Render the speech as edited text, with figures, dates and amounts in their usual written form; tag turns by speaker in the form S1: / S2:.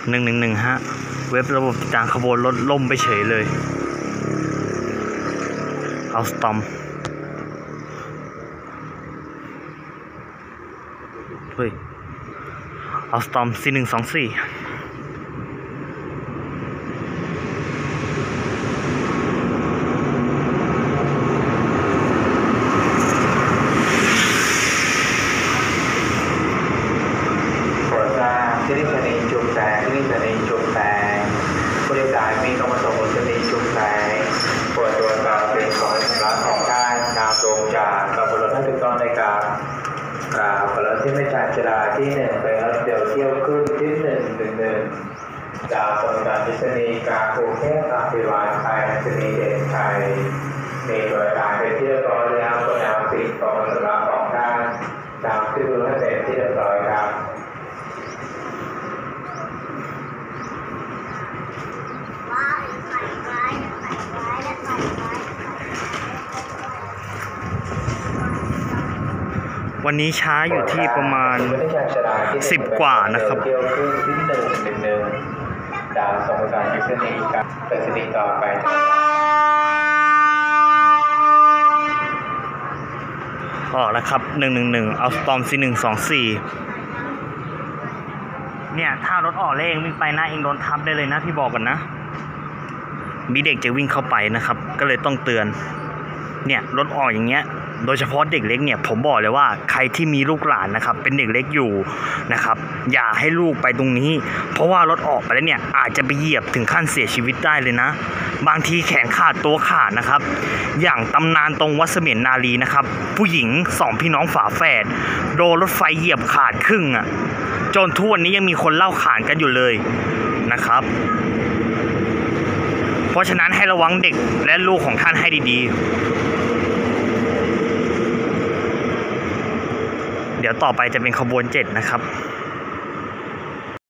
S1: 111ฮะเว็บระบบจางขบวนรถล่มไปเฉยเลยเอาสตอมเฮ้ยเอาสตอม C124
S2: ที่นี่สถานีจุกแสงที่นี่สถานีจุกแสงผู้โดยสารมีต้องมาส่งบนสถานีจุกแสงโปรดตรวจสอบสิ่งของร้านของท่านนำลงจากกระบวนรถให้ถูกต้องในการบนรถที่ไม่ชานชาลาที่1เป็นรถเดี่ยวเที่ยวขึ้นที่111จากบริการสถานีกลางกรุงเทพการพิวัตรไทยสถานีเอกชัยมีบริการเป็นที่เรียบร้อยแล้วก็นำสิ่งของร้านของท่านตามที่รู้ให้เป็นที่เรียบร้อยครับ
S1: วันนี้ช้าอยู่ที่ประมาณ10 กว่านะครับ
S2: เที่ยวขึ้นที่111ดาวส่งการยุทธนีกับไปสนีต่อไป
S1: ออกแล้วครับ111เอาสตอม C124เนี่ยถ้ารถออกเลงวิ่งไปหน้าเองโดนทับได้เลยนะพี่บอกก่อนนะมีเด็กจะวิ่งเข้าไปนะครับก็เลยต้องเตือนเนี่ยรถออกอย่างเงี้ยโดยเฉพาะเด็กเล็กเนี่ยผมบอกเลยว่าใครที่มีลูกหลานนะครับเป็นเด็กเล็กอยู่นะครับอย่าให้ลูกไปตรงนี้เพราะว่ารถออกไปแล้วเนี่ยอาจจะไปเหยียบถึงขั้นเสียชีวิตได้เลยนะบางทีแขนขาดตัวขาดนะครับอย่างตำนานตรงวัดเสมียนนารีนะครับผู้หญิง2พี่น้องฝาแฝดโดนรถไฟเหยียบขาดครึ่งอ่ะจนทุกวันนี้ยังมีคนเล่าขานกันอยู่เลยนะครับเพราะฉะนั้นให้ระวังเด็กและลูกของท่านให้ดีๆเดี๋ยวต่อไปจะเป็นขบวน7นะครับ